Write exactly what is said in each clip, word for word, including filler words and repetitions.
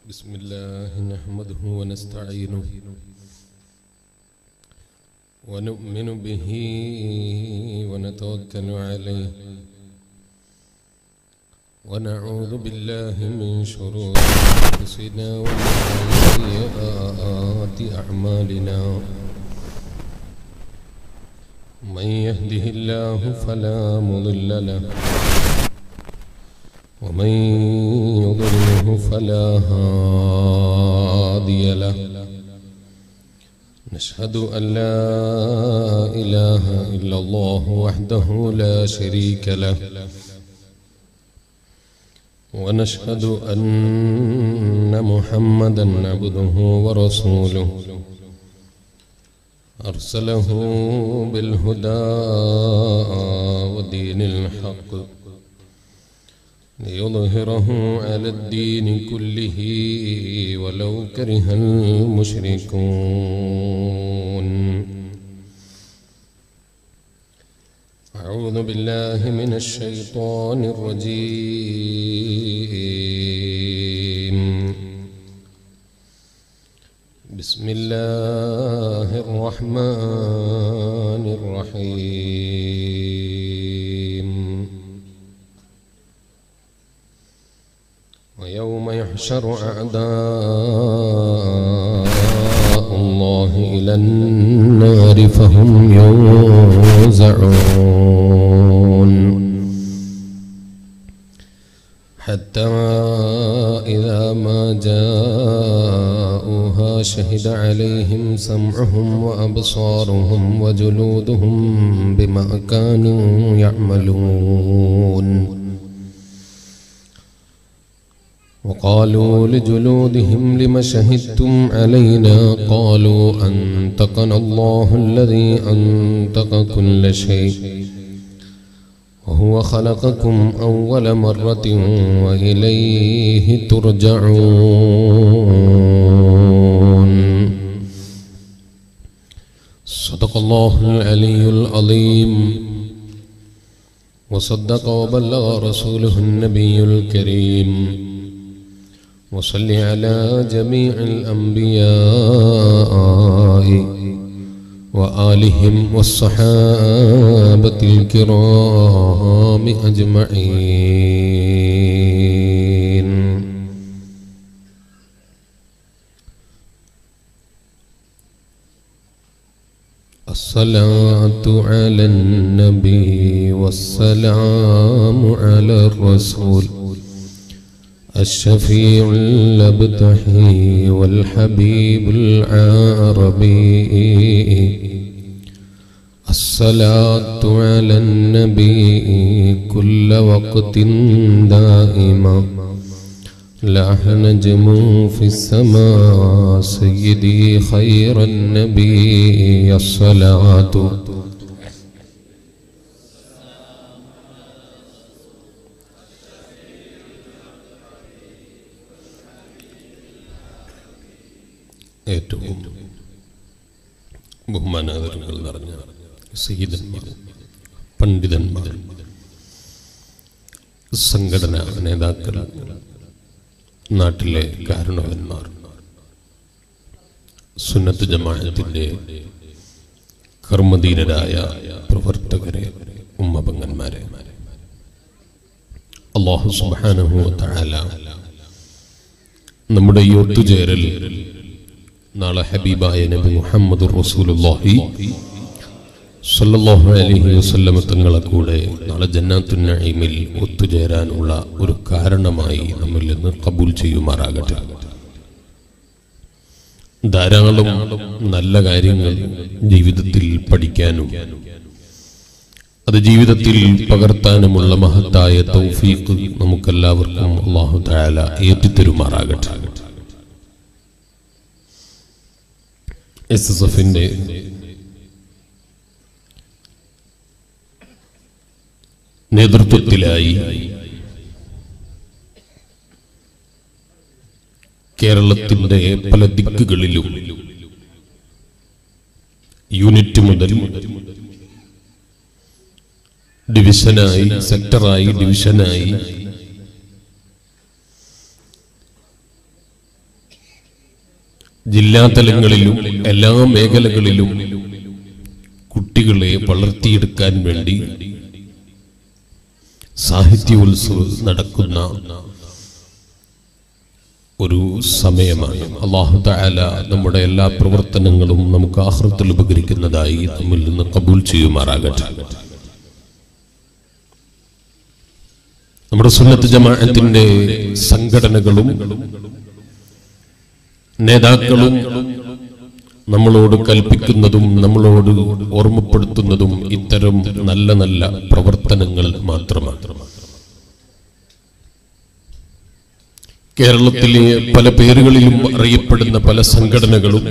بسم الله نحمده ونستعينه ونؤمن به ونتوكل عليه ونعوذ بالله من شرور أنفسنا ومن سيئات أعمالنا من يهده الله فلا مضل له ومن يضلله فلا هادي له نشهد أن لا إله إلا الله وحده لا شريك له ونشهد أن محمدا عبده ورسوله أرسله بالهدى ودين الحق ليظهره على الدين كله ولو كره المشركون أعوذ بالله من الشيطان الرجيم بسم الله الرحمن الرحيم ويوم يحشر أعداء الله إلى النار فهم يوزعون حتى إذا ما جاءوها شهد عليهم سمعهم وأبصارهم وجلودهم بما كانوا يعملون وقالوا لجلودهم لم شهدتم علينا قالوا أنطقنا الله الذي أنطق كل شيء وهو خلقكم أول مرة وإليه ترجعون صدق الله العلي العظيم وصدق وبلغ رسوله النبي الكريم وصل على جميع الأنبياء وآلهم والصحابة الكرام أجمعين الصلاة على النبي والسلام على الرسول الشفيع الأبتحي والحبيب العربي الصلاة على النبي كل وقت دائما لاح نجم في السماء سيدي خير النبي الصلاة ഏറ്റവും ബഹുമാനാദരങ്ങൾ നിറഞ്ഞ സയ്യിദന്മാർ, പണ്ഡിതന്മാർ, സംഘടനാ നേതാക്കൾ, നാട്ടിലെ കാരണവന്മാർ, സുന്നത്ത് ജമാഅത്തിന്റെ കർമ്മധീരരായ പ്രവർത്തകരെ, ഉമ്മപങ്ങന്മാരെ, അല്ലാഹു സുബ്ഹാനഹു വ തആല നമ്മുടെ ഈ ഒത്തുചേരൽ നാളെ ഹബീബായ നബി മുഹമ്മദുർ റസൂലുള്ളാഹി സ്വല്ലല്ലാഹു അലൈഹി വസല്ലം തങ്ങളെ കൂടെ നാളെ ജന്നാത്തുൻ നഈമിൽ ഒത്തുചേരാനുള്ള ഒരു കാരണമായി നമ്മിൽ നിന്ന് ഖബൂൽ ചെയ്യുമാറാകട്ടെ. ധാരാളം നല്ല കാര്യങ്ങൾ ജീവിതത്തിൽ പഠിക്കാനും അത് ജീവിതത്തിൽ പകർത്താനുമുള്ള മഹത്തായ തൗഫീഖ് നമുക്കെല്ലാവർക്കും അല്ലാഹു തആല ഏറ്റിത്തരുമാറാകട്ടെ. എസ് എസ് എഫിന്റെ നേതൃത്വത്തിലായി കേരളത്തിന്റെ പല ദിക്കുകളിലും യൂണിറ്റ് മുതൽ ഡിവിഷനായി, സെക്ടറായി, ഡിവിഷനായി ജില്ലാതലങ്ങളിലും എല്ലാ മേഖലകളിലും കുട്ടികളെ വളർത്തിയെടുക്കാൻ വേണ്ടി സാഹിത്യോത്സവം നടക്കുന്ന ഒരു സമയമാണ്. അല്ലാഹു തആല നമ്മുടെ എല്ലാ പ്രവർത്തനങ്ങളും നമുക്ക് ആഖിറത്തിൽ ഉപകരിക്കുന്നതായി നമ്മിൽ നിന്ന് കബൂൽ ചെയ്യുമാറാകട്ടെ. നമ്മുടെ സുന്നത്ത് ജമാഅത്തിന്റെ സംഘടനകളും നേതാക്കളും നമ്മളോട് കൽപ്പിക്കുന്നതും നമ്മളോട് ഓർമ്മപ്പെടുത്തുന്നതും ഇത്തരം നല്ല നല്ല പ്രവർത്തനങ്ങൾ മാത്രമാണ്. കേരളത്തിലെ പല പേരുകളിലും അറിയപ്പെടുന്ന പല സംഘടനകളും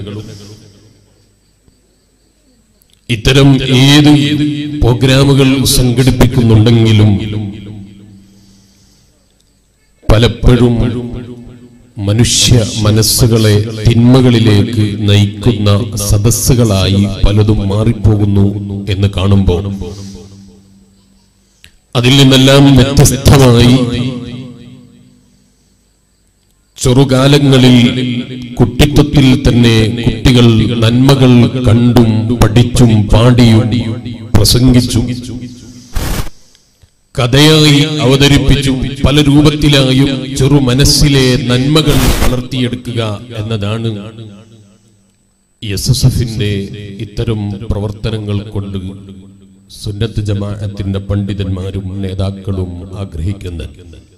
ഇത്തരം ഏത് പ്രോഗ്രാമുകൾ സംഘടിപ്പിക്കുന്നുണ്ടെങ്കിലും പലപ്പോഴും മനുഷ്യ മനസ്സുകളെ തിന്മകളിലേക്ക് നയിക്കുന്ന സദസ്സുകളായി പലതും മാറിപ്പോകുന്നു എന്ന് കാണുമ്പോൾ അതിൽ നിന്നെല്ലാം വ്യത്യസ്തമായി ചെറുകാലങ്ങളിൽ കുട്ടിത്വത്തിൽ തന്നെ കുട്ടികൾ നന്മകൾ കണ്ടും പഠിച്ചും പാടിയും പ്രസംഗിച്ചും കഥയായി അവതരിപ്പിച്ചും പല രൂപത്തിലായും ചെറു മനസ്സിലെ നന്മകൾ വളർത്തിയെടുക്കുക എന്നതാണ് എസ് എസ് എഫിന്റെ ഇത്തരം പ്രവർത്തനങ്ങൾ കൊണ്ട് സുന്നത്ത് ജമാഅത്തിന്റെ പണ്ഡിതന്മാരും നേതാക്കളും ആഗ്രഹിക്കുന്നത്.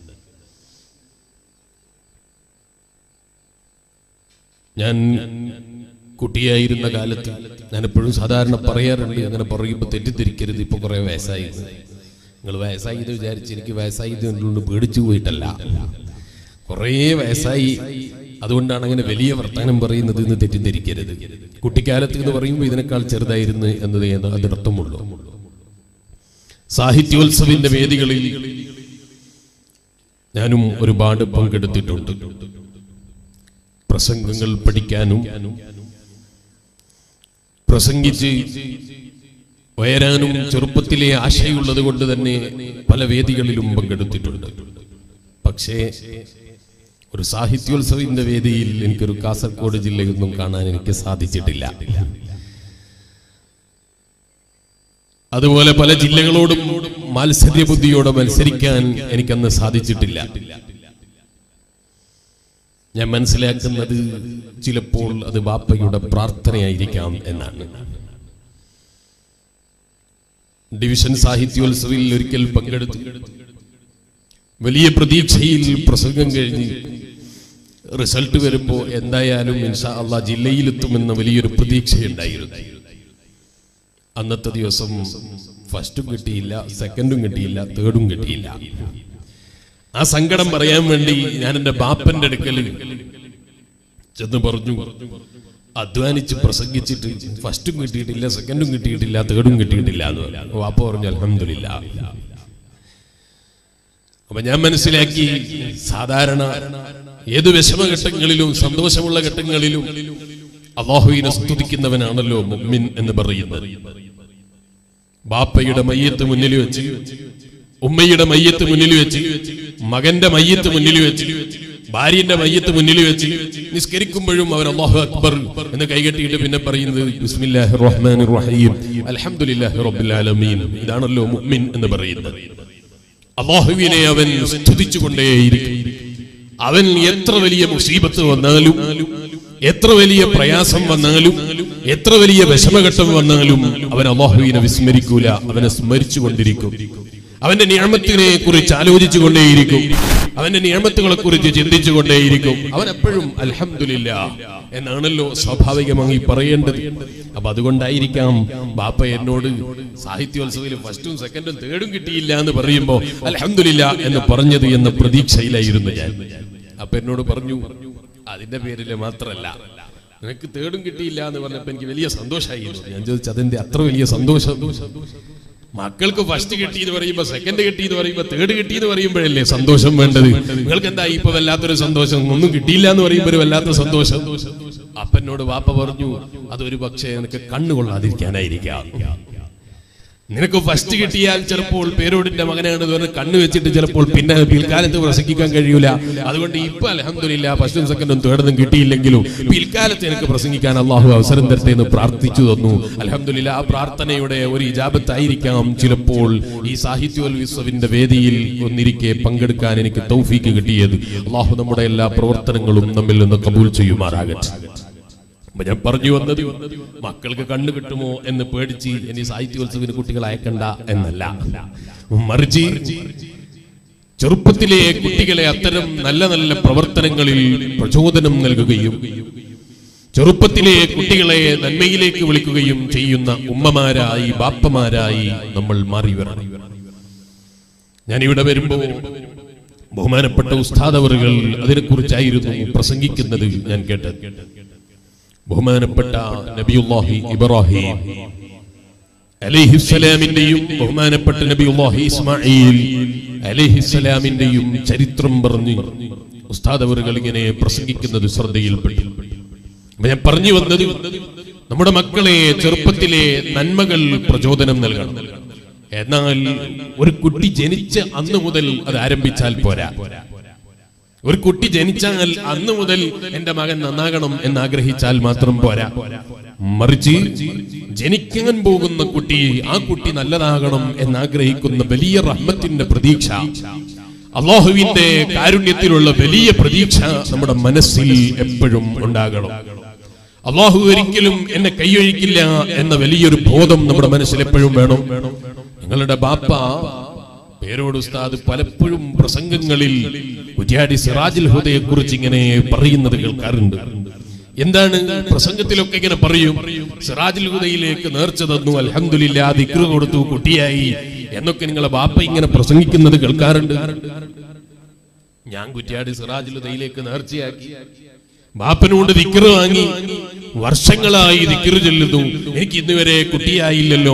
ഞാൻ കുട്ടിയായിരുന്ന കാലത്ത് ഞാൻ എപ്പോഴും സാധാരണ പറയാറുണ്ട്, അങ്ങനെ പറയുമ്പോൾ തെറ്റിദ്ധരിക്കരുത്, ഇപ്പൊ കുറെ വയസ്സായി, നിങ്ങൾ വയസ്സായി എന്ന് വിചാരിച്ച് എനിക്ക് വയസ്സായി കൊണ്ട് പേടിച്ചു പോയിട്ടല്ല, കുറേ വയസ്സായി, അതുകൊണ്ടാണ് അങ്ങനെ വലിയ വർത്തമാനം പറയുന്നത് എന്ന് തെറ്റിദ്ധരിക്കരുത്. കുട്ടിക്കാലത്ത് എന്ന് പറയുമ്പോൾ ഇതിനേക്കാൾ ചെറുതായിരുന്നു എന്നത് അതിനർത്ഥമുള്ളൂ. സാഹിത്യോത്സവിന്റെ വേദികളിൽ ഞാനും ഒരുപാട് പങ്കെടുത്തിട്ടുണ്ട്. പ്രസംഗങ്ങൾ പഠിക്കാനും പ്രസംഗിച്ച് ഉയരാനും ചെറുപ്പത്തിലെ ആശയുള്ളത് കൊണ്ട് തന്നെ പല വേദികളിലും പങ്കെടുത്തിട്ടുണ്ട്. പക്ഷേ ഒരു സാഹിത്യോത്സവിന്റെ വേദിയിൽ എനിക്കൊരു കാസർഗോഡ് ജില്ലയൊന്നും കാണാൻ എനിക്ക് സാധിച്ചിട്ടില്ല. അതുപോലെ പല ജില്ലകളോടും മത്സര്യ ബുദ്ധിയോടെ മത്സരിക്കാൻ എനിക്കന്ന് സാധിച്ചിട്ടില്ല. ഞാൻ മനസ്സിലാക്കുന്നത് ചിലപ്പോൾ അത് ബാപ്പയുടെ പ്രാർത്ഥനയായിരിക്കാം എന്നാണ്. ഡിവിഷൻ സാഹിത്യോത്സവിൽ ഒരിക്കൽ പങ്കെടുത്തു. വലിയ പ്രതീക്ഷയിൽ പ്രസംഗം കഴിഞ്ഞ് റിസൾട്ട് വരുമ്പോൾ എന്തായാലും ഇൻഷാ അല്ലാഹ് ജില്ലയിലെത്തുമെന്ന വലിയൊരു പ്രതീക്ഷയുണ്ടായിരുന്നു. അന്നത്തെ ദിവസം ഫസ്റ്റും കിട്ടിയില്ല, സെക്കൻഡും കിട്ടിയില്ല, തേർഡും കിട്ടിയില്ല. ആ സങ്കടം പറയാൻ വേണ്ടി ഞാൻ എന്റെ ബാപ്പന്റെ അടുക്കൽ ചെന്ന് പറഞ്ഞു, അധ്വാനിച്ച് പ്രസംഗിച്ചിട്ട് ഫസ്റ്റും കിട്ടിയിട്ടില്ല, സെക്കൻഡും കിട്ടിയിട്ടില്ല, തേർഡും കിട്ടിയിട്ടില്ല എന്ന് പറഞ്ഞു. ബാപ്പ പറഞ്ഞു അൽഹംദുലില്ലാഹ്. അപ്പൊ ഞാൻ മനസ്സിലാക്കി, സാധാരണ ഏത് വിഷമഘട്ടങ്ങളിലും സന്തോഷമുള്ള ഘട്ടങ്ങളിലും അല്ലാഹുവിനെ സ്തുതിക്കുന്നവനാണല്ലോ മുഅ്മിൻ എന്ന് പറയുന്നത്. ബാപ്പയുടെ മയ്യത്ത് മുന്നിൽ വെച്ച്, ഉമ്മയുടെ മയ്യത്ത് മുന്നിൽ വെച്ച്, മകന്റെ മയ്യത്ത് മുന്നിൽ വെച്ച്, ഭാര്യന്റെ മയ്യത്ത് മുന്നിൽ വെച്ച് നിസ്കരിക്കുമ്പോഴും അവർ അല്ലാഹു അക്ബർ എന്ന് കൈകെട്ടിയിട്ട് പിന്നെ പറയുന്നത് ബിസ്മില്ലാഹിർ റഹ്മാനിർ റഹീം അൽഹംദുലില്ലാഹി റബ്ബിൽ ആലമീൻ. ഇതാണല്ലോ മുഅ്മിൻ എന്ന് പറയുന്നത്. അല്ലാഹുവിനെ അവൻ സ്തുതിച്ചുകൊണ്ടേയിരിക്കും. അവൻ എത്ര വലിയ മുസീബത്ത് വന്നാലും, എത്ര വലിയ പ്രയാസം വന്നാലും, എത്ര വലിയ വിഷമഘട്ടം വന്നാലും അവൻ അല്ലാഹുവിനെ വിസ്മരിക്കൂല, അവനെ സ്മരിച്ചുകൊണ്ടിരിക്കും. അവന്റെ നിഅമത്തിനെ കുറിച്ച് ആലോചിച്ചുകൊണ്ടേയിരിക്കും, അവന്റെ നിഅമത്തുകളെ കുറിച്ച് ചിന്തിച്ചുകൊണ്ടേയിരിക്കും. അവൻ എപ്പോഴും അൽഹംദുലില്ലാഹ് എന്നാണല്ലോ സ്വാഭാവികമായി പറയേണ്ടത്. അപ്പൊ അതുകൊണ്ടായിരിക്കാം ബാപ്പ എന്നോട് സാഹിത്യോത്സവത്തിൽ ഫസ്റ്റും സെക്കൻഡും തേർഡും കിട്ടിയില്ല എന്ന് പറയുമ്പോ അൽഹംദുലില്ലാഹ് എന്ന് പറഞ്ഞത് എന്ന പ്രതീക്ഷയിലായിരുന്നു ഞാൻ. അപ്പൊ എന്നോട് പറഞ്ഞു, അതിന്റെ പേരില് മാത്രല്ല, നിനക്ക് തേർഡും കിട്ടിയില്ല എന്ന് പറഞ്ഞപ്പോ എനിക്ക് വലിയ സന്തോഷമായിരുന്നു. ഞാൻ ചോദിച്ചു, അതെന്റെ അത്ര വലിയ സന്തോഷം? മക്കൾക്ക് ഫസ്റ്റ് കിട്ടിയെന്ന് പറയുമ്പോ, സെക്കൻഡ് കിട്ടിയെന്ന് പറയുമ്പോ, തേർഡ് കിട്ടിയെന്ന് പറയുമ്പോഴല്ലേ സന്തോഷം വേണ്ടത്? നിങ്ങൾക്ക് എന്താ ഇപ്പൊ വല്ലാത്തൊരു സന്തോഷം? ഒന്നും കിട്ടിയില്ല എന്ന് പറയുമ്പോ ഒരു വല്ലാത്ത സന്തോഷം. അപ്പനോട് വാപ്പ പറഞ്ഞു, അതൊരു പക്ഷേ എനിക്ക് കണ്ണുകൊള്ളാതിരിക്കാനായിരിക്കാം. നിനക്ക് ഫസ്റ്റ് കിട്ടിയാൽ ചിലപ്പോൾ പേരോടിന്റെ മകനാണ് പറഞ്ഞ് കണ്ണു വെച്ചിട്ട് ചിലപ്പോൾ പിന്നെ പിൽക്കാലത്ത് പ്രസംഗിക്കാൻ കഴിയൂല. അതുകൊണ്ട് ഇപ്പൊ അൽഹംദുലില്ലാ ഫസ്റ്റും സെക്കൻഡും തേർഡും കിട്ടിയില്ലെങ്കിലും പിൽക്കാലത്ത് എനിക്ക് പ്രസംഗിക്കാൻ അള്ളാഹു അവസരം തരട്ടെ എന്ന് പ്രാർത്ഥിച്ചു തന്നു. അൽഹംദുലില്ലാ ആ പ്രാർത്ഥനയുടെ ഒരു ഇജാബത്തായിരിക്കാം ചിലപ്പോൾ ഈ സാഹിത്യോത്സവിന്റെ വേദിയിൽ ഒന്നിരിക്കെ പങ്കെടുക്കാൻ എനിക്ക് തൗഫീക്ക് കിട്ടിയത്. അള്ളാഹു നമ്മുടെ എല്ലാ പ്രവർത്തനങ്ങളും നമ്മിൽ നിന്ന് കബൂൽ ചെയ്യുമാറാകട്ടെ. ഞാൻ പറഞ്ഞു വന്നത് മക്കൾക്ക് കണ്ണു കിട്ടുമോ എന്ന് പേടിച്ച് ഇനി സാഹിത്യോത്സവിന് കുട്ടികൾ അയക്കണ്ട എന്നല്ല, മറിച്ച് ചെറുപ്പത്തിലെ കുട്ടികളെ അത്തരം നല്ല നല്ല പ്രവർത്തനങ്ങളിൽ പ്രചോദനം നൽകുകയും ചെറുപ്പത്തിലെ കുട്ടികളെ നന്മയിലേക്ക് വിളിക്കുകയും ചെയ്യുന്ന ഉമ്മമാരായി ബാപ്പമാരായി നമ്മൾ മാറി വരണം. ഞാനിവിടെ വരുമ്പോ ബഹുമാനപ്പെട്ട ഉസ്താദ് അവറുകൾ അതിനെക്കുറിച്ചായിരുന്നു പ്രസംഗിക്കുന്നത് ഞാൻ കേട്ടത്. ബഹുമാനപ്പെട്ട നബിയുല്ലാഹി ഇബ്രാഹിം അലൈഹിസ്സലാമിന്റെയും ബഹുമാനപ്പെട്ട നബിയുല്ലാഹി ഇസ്മാഈൽ അലൈഹിസ്സലാമിന്റെയും ചരിത്രം പറഞ്ഞ് ഉസ്താദ് അവറുകൾ ഇങ്ങനെ പ്രസംഗിക്കുന്നത് ശ്രദ്ധയിൽപ്പെട്ടു. ഞാൻ പറഞ്ഞു വന്നത് നമ്മുടെ മക്കളെ ചെറുപ്പത്തിലെ നന്മകൾ പ്രചോദനം നൽകണം. എന്നാൽ ഒരു കുട്ടി ജനിച്ച അന്ന് മുതൽ അത് ആരംഭിച്ചാൽ പോരാ. ഒരു കുട്ടി ജനിച്ചാൽ അന്ന് മുതൽ എന്റെ മകൻ നന്നാകണം എന്നാഗ്രഹിച്ചാൽ മാത്രം പോരാ, മറിച്ച് ജനിക്കാൻ പോകുന്ന കുട്ടി ആ കുട്ടി നല്ലതാകണം എന്നാഗ്രഹിക്കുന്ന വലിയ റഹ്മത്തിന്റെ പ്രതീക്ഷ, അല്ലാഹുവിന്റെ കാരുണ്യത്തിലുള്ള വലിയ പ്രതീക്ഷ നമ്മുടെ മനസ്സിൽ എപ്പോഴും ഉണ്ടാകണം. അല്ലാഹു ഒരിക്കലും എന്നെ കൈയൊഴിക്കില്ല എന്ന വലിയൊരു ബോധം നമ്മുടെ മനസ്സിൽ എപ്പോഴും വേണം. നിങ്ങളുടെ ബാപ്പ പേരോട് ഉസ്താദ് പലപ്പോഴും പ്രസംഗങ്ങളിൽ കുറ്റ്യാടി സിറാജുൽ ഹുദയെ കുറിച്ച് ഇങ്ങനെ പറയുന്നത് കേൾക്കാറുണ്ട്. എന്താണ് പ്രസംഗത്തിലൊക്കെ ഇങ്ങനെ പറയും, സിറാജുൽ ഹുദയിലേക്ക് നേർച്ച തന്നു, അൽഹംദുലില്ലാ ദിക്ർ കൊടുത്തു, കുട്ടിയായി എന്നൊക്കെ നിങ്ങളെ ബാപ്പ ഇങ്ങനെ പ്രസംഗിക്കുന്നത് കേൾക്കാറുണ്ട്. ഞാൻ കുറ്റ്യാടി സിറാജുൽ ഹുദയിലേക്ക് നേർച്ചയാക്കി, ബാപ്പനോട് ദിക്ർ വാങ്ങി, വർഷങ്ങളായി ദിക്ർ ചൊല്ലുന്നു, എനിക്ക് ഇന്നുവരെ കുട്ടിയായില്ലല്ലോ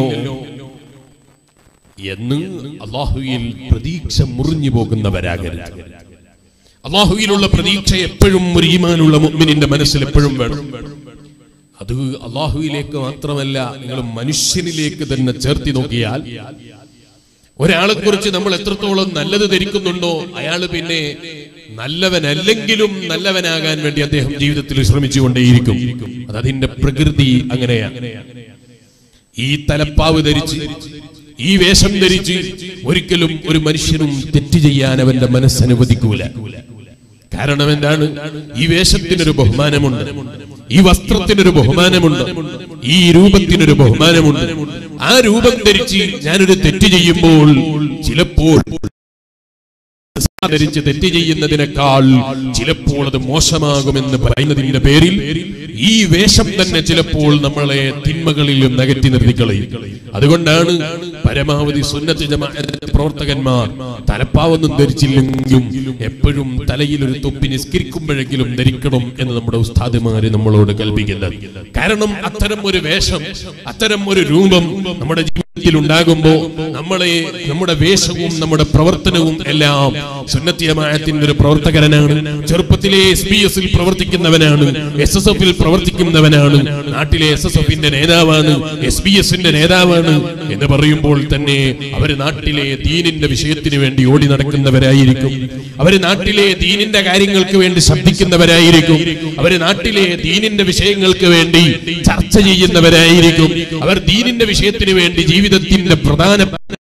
എന്ന് അല്ലാഹുവിൽ പ്രതീക്ഷ മുറിഞ്ഞു പോകുന്നവരാകരുത്. അല്ലാഹുവിലുള്ള പ്രതീക്ഷ എപ്പോഴും ഒരു ഈമാനുള്ള മുഅ്മിനിന്റെ മനസ്സിൽ എപ്പോഴും വേണം. അത് അല്ലാഹുവിലേക്ക് മാത്രമല്ല, നിങ്ങൾ മനുഷ്യനിലേക്ക് തന്നെ ചേർത്തി നോക്കിയാൽ ഒരാളെ കുറിച്ച് നമ്മൾ എത്രത്തോളം നല്ലത് ധരിക്കുന്നുണ്ടോ അയാൾ പിന്നെ നല്ലവനല്ലെങ്കിലും നല്ലവനാകാൻ വേണ്ടി അദ്ദേഹം ജീവിതത്തിൽ ശ്രമിച്ചുകൊണ്ടേയിരിക്കും. അത് അതിന്റെ പ്രകൃതി അങ്ങനെയാണ്. ഈ തലപ്പാവ് ധരിച്ച് ഈ വേഷം ധരിച്ച് ഒരിക്കലും ഒരു മനുഷ്യനും തെറ്റ് ചെയ്യാൻ അവന്റെ മനസ്സനുവദിക്കൂല. കാരണം എന്താണ്? ഈ വേഷത്തിനൊരു ബഹുമാനമുണ്ട്, ഈ വസ്ത്രത്തിനൊരു ബഹുമാനമുണ്ട്, ഈ രൂപത്തിനൊരു ബഹുമാനമുണ്ട്. ആ രൂപം ധരിച്ച് ഞാനൊരു തെറ്റ് ചെയ്യുമ്പോൾ ചിലപ്പോൾ ധരിച്ച് തെറ്റ് ചെയ്യുന്നതിനേക്കാൾ ചിലപ്പോൾ അത് മോശമാകുമെന്ന് പറയുന്നതിന്റെ പേരിൽ ഈ വേഷം തന്നെ ചിലപ്പോൾ നമ്മളെ തിന്മകളിൽ നിന്ന് അകറ്റി നിർത്തിക്കളയും. അതുകൊണ്ടാണ് പരമാവധി സുന്നത്ത് ജമാഅത്ത് പ്രവർത്തകന്മാർ തലപ്പാവൊന്നും ധരിച്ചില്ലെങ്കിലും എപ്പോഴും തലയിൽ ഒരു തൊപ്പി നിസ്കരിക്കുമ്പോഴെങ്കിലും ധരിക്കണം എന്ന് നമ്മുടെ ഉസ്താദുമാര് നമ്മളോട് കൽപ്പിക്കുന്നത്. കാരണം അത്തരം ഒരു വേഷം, അത്തരം ഒരു രൂപം നമ്മുടെ ജീവിതത്തിൽ ഉണ്ടാകുമ്പോ നമ്മളെ നമ്മുടെ വേഷവും നമ്മുടെ പ്രവർത്തനവും എല്ലാം സുന്നത്ത് ജമാഅത്തിന്റെ ഒരു പ്രവർത്തകനാണ്, ചെറുപ്പത്തിലെ എസ് ബി എസിൽ പ്രവർത്തിക്കുന്നവനാണ്, എസ് എസ് എഫിൽ പ്രവർത്തിക്കുന്നവനാണ്, നാട്ടിലെ എസ് എസ് എഫിന്റെ നേതാവാണ്, എസ് ബി എസിന്റെ നേതാവാണ് എന്ന് പറയുമ്പോൾ തന്നെ അവര് നാട്ടിലെ ദീനിന്റെ വിഷയത്തിന് വേണ്ടി ഓടി നടക്കുന്നവരായിരിക്കും. അവര് നാട്ടിലെ ദീനിന്റെ കാര്യങ്ങൾക്ക് വേണ്ടി ശബ്ദിക്കുന്നവരായിരിക്കും. അവര് നാട്ടിലെ ദീനിന്റെ വിഷയങ്ങൾക്ക് വേണ്ടി ചർച്ച ചെയ്യുന്നവരായിരിക്കും. അവർ ദീനിന്റെ വിഷയത്തിന് വേണ്ടി ജീവിതത്തിന്റെ പ്രധാന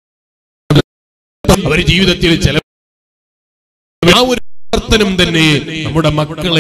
അവർ ജീവിതത്തിൽ ചില ആ ഒരു പ്രവർത്തനം തന്നെ നമ്മുടെ മക്കളെ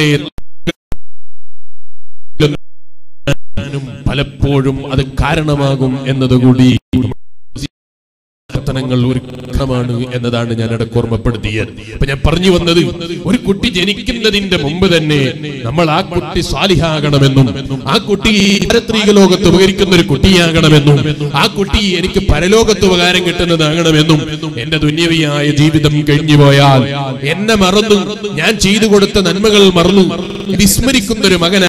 പലപ്പോഴും അത് കാരണമാകും എന്നതുകൂടി പ്രവർത്തനങ്ങൾ ഒരു ഘട്ടമാണ് എന്നതാണ് ഞാൻ ഇടയ്ക്ക് ഓർമ്മപ്പെടുത്തിയത്. അപ്പൊ ഞാൻ പറഞ്ഞു വന്നത്, ഒരു കുട്ടി ജനിക്കുന്നതിന്റെ മുമ്പ് തന്നെ നമ്മൾ ആ കുട്ടി സാലിഹാകണമെന്നും ആ കുട്ടി പാരത്രിക ലോകത്ത് ഉപകരിക്കുന്ന ഒരു കുട്ടിയാകണമെന്നും ആ കുട്ടി എനിക്ക് പരലോകത്ത് ഉപകാരം കിട്ടുന്നതാകണമെന്നും എന്റെ ദുന്യവിയായ ജീവിതം കഴിഞ്ഞു പോയാൽ എന്നെ മറന്നു, ഞാൻ ചെയ്തു കൊടുത്ത നന്മകൾ മറന്നു വിസ്മരിക്കുന്ന ഒരു മകൻ